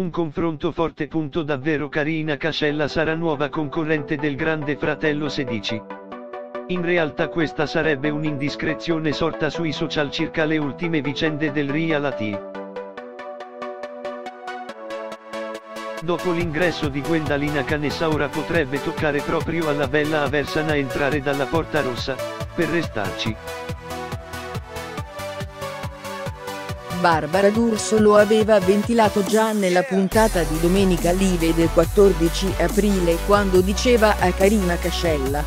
un confronto forte. Davvero Karina Cascella sarà nuova concorrente del Grande Fratello 16. In realtà questa sarebbe un'indiscrezione sorta sui social circa le ultime vicende del reality. Dopo l'ingresso di Gwendalina Canessa ora potrebbe toccare proprio alla bella Aversana entrare dalla porta rossa, per restarci. Barbara D'Urso lo aveva ventilato già nella puntata di Domenica Live del 14 aprile quando diceva a Karina Cascella: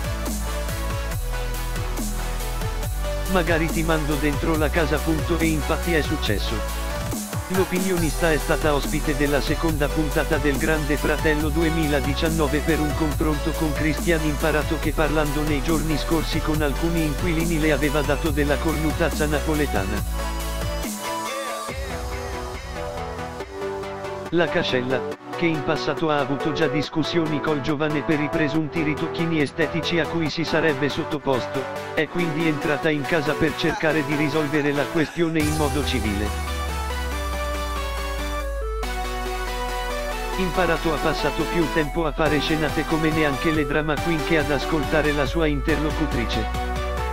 magari ti mando dentro la casa. E infatti è successo. L'opinionista è stata ospite della seconda puntata del Grande Fratello 2019 per un confronto con Cristian Imparato che parlando nei giorni scorsi con alcuni inquilini le aveva dato della cornutazza napoletana. La Cascella, che in passato ha avuto già discussioni col giovane per i presunti ritocchini estetici a cui si sarebbe sottoposto, è quindi entrata in casa per cercare di risolvere la questione in modo civile. Imparato ha passato più tempo a fare scenate come neanche le drama queen che ad ascoltare la sua interlocutrice.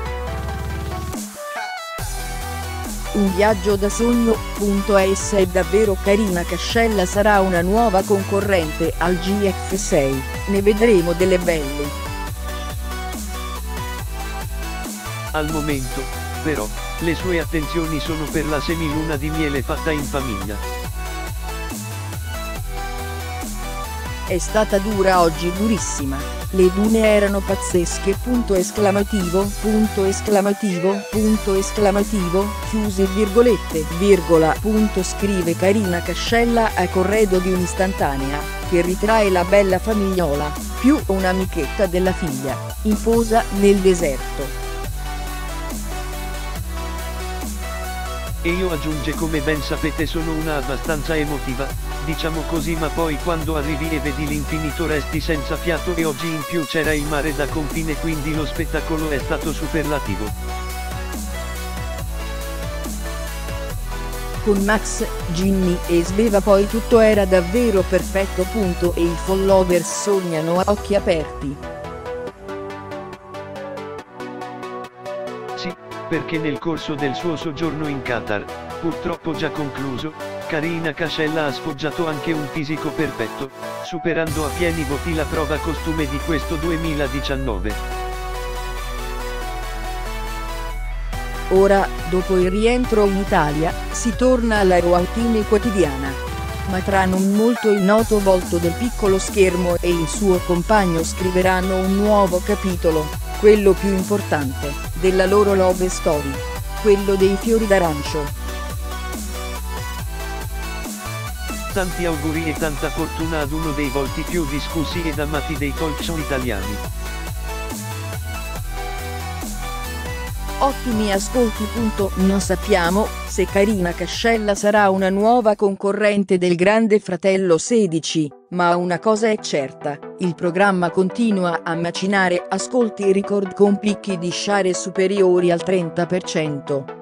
Un viaggio da sogno. È davvero Karina Cascella sarà una nuova concorrente al GF6, ne vedremo delle belle. Al momento, però, le sue attenzioni sono per la semiluna di miele fatta in famiglia. È stata dura oggi, durissima, le dune erano pazzesche. Chiuse virgolette, scrive Karina Cascella a corredo di un'istantanea, che ritrae la bella famigliola, più un'amichetta della figlia, in posa nel deserto. E io aggiunge come ben sapete sono una abbastanza emotiva, diciamo così, ma poi quando arrivi e vedi l'infinito resti senza fiato e oggi in più c'era il mare da confine quindi lo spettacolo è stato superlativo. Con Max, Ginny e Sveva poi tutto era davvero perfetto. E i followers sognano a occhi aperti. Sì, perché nel corso del suo soggiorno in Qatar, purtroppo già concluso, Karina Cascella ha sfoggiato anche un fisico perfetto, superando a pieni voti la prova costume di questo 2019. Ora, dopo il rientro in Italia, si torna alla routine quotidiana. Ma tra non molto il noto volto del piccolo schermo e il suo compagno scriveranno un nuovo capitolo, quello più importante, della loro love story. Quello dei fiori d'arancio. Tanti auguri e tanta fortuna ad uno dei volti più discussi ed amati dei talk show italiani. Ottimi ascolti. Non sappiamo se Karina Cascella sarà una nuova concorrente del Grande Fratello 16, ma una cosa è certa, il programma continua a macinare ascolti record con picchi di share superiori al 30%.